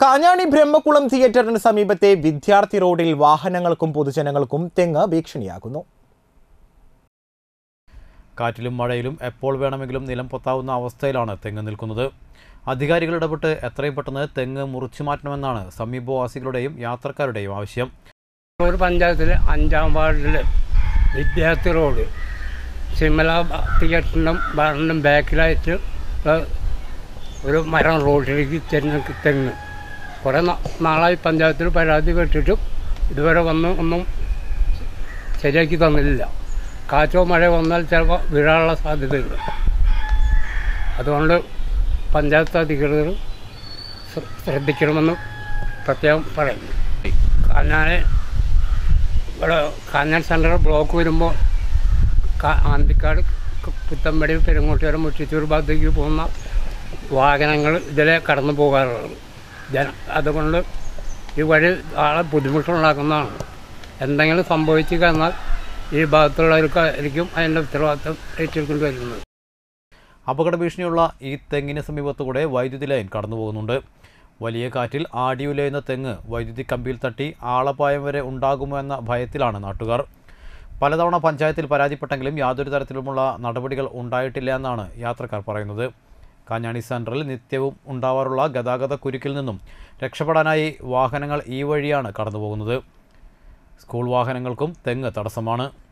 കാഞ്ഞാണി ബ്രഹ്മകുളം തിയേറ്ററിന് സമീപത്തെ വിദ്യാർത്ഥി റോഡിൽ വാഹനങ്ങൾക്കും പൊതുജനങ്ങൾക്കും തെങ്ങ് ഭീഷണിയാകുന്നു. കാറ്റിലും മഴയിലും എപ്പോൾ വേണമെങ്കിലും നിലം പൊത്താവുന്ന അവസ്ഥയിലാണ് തെങ്ങ് നിൽക്കുന്നത്. അധികാരികൾ ഇടപെട്ട് എത്രയും പെട്ടെന്ന് തെങ്ങ് മുറിച്ചു മാറ്റണമെന്നാണ് സമീപവാസികളുടെയും യാത്രക്കാരുടെയും ആവശ്യം. പഞ്ചായത്തിലെ 5-ാം വാർഡിലെ വിദ്യാർത്ഥി റോഡ് സിമല തിയേറ്ററിനും ബാറിനും ബാക്കിലായിട്ട് ഒരു മരം റോഡിലേക്ക് തെങ്ങ് കുറേ നാളായി പഞ്ചായത്തിൽ പരാതി പെട്ടിട്ടും ഇതുവരെ ഒന്നും ശരിയാക്കി തന്നില്ല. കാറ്റോ മഴ വന്നാൽ ചിലപ്പോൾ വീഴാനുള്ള സാധ്യതയുണ്ട്. അതുകൊണ്ട് പഞ്ചായത്ത് അധികൃതർ ശ്രദ്ധിക്കണമെന്ന് പ്രത്യേകം പറയുന്നു. കാഞ്ഞാൻ സെൻട്രൽ ബ്ലോക്ക് വരുമ്പോൾ ആന്തിക്കാട്, പുത്തമ്പടി, പെരുങ്ങോട്ടുകരം, മുട്ടിച്ചൂർ ഭാഗത്തേക്ക് പോകുന്ന വാഹനങ്ങൾ ഇതിലെ കടന്നു പോകാറുള്ളത്. അതുകൊണ്ട് ഈ വഴി ആളെ ബുദ്ധിമുട്ടുണ്ടാക്കുന്നതാണ്. എന്തെങ്കിലും സംഭവിച്ചു കഴിഞ്ഞാൽ ഈ ഭാഗത്തുള്ളവർക്കായിരിക്കും അതിൻ്റെ ഉത്തരവാദിത്വം ഏറ്റെടുക്കേണ്ടി വരുന്നത്. അപകട ഭീഷണിയുള്ള ഈ തെങ്ങിന് സമീപത്തുകൂടെ വൈദ്യുതി ലൈൻ കടന്നു പോകുന്നുണ്ട്. വലിയ കാറ്റിൽ ആടിയുലയുന്ന തെങ്ങ് വൈദ്യുതി കമ്പിയിൽ തട്ടി ആളപായം വരെ ഉണ്ടാകുമോ എന്ന ഭയത്തിലാണ് നാട്ടുകാർ. പലതവണ പഞ്ചായത്തിൽ പരാതിപ്പെട്ടെങ്കിലും യാതൊരു തരത്തിലുമുള്ള നടപടികൾ ഉണ്ടായിട്ടില്ല എന്നാണ് യാത്രക്കാർ പറയുന്നത്. കാഞ്ഞാണി സെൻട്രലിൽ നിത്യവും ഉണ്ടാവാറുള്ള ഗതാഗത കുരുക്കിൽ നിന്നും രക്ഷപ്പെടാനായി വാഹനങ്ങൾ ഈ വഴിയാണ് കടന്നുപോകുന്നത്. സ്കൂൾ വാഹനങ്ങൾക്കും തെങ്ങ് തടസ്സമാണ്.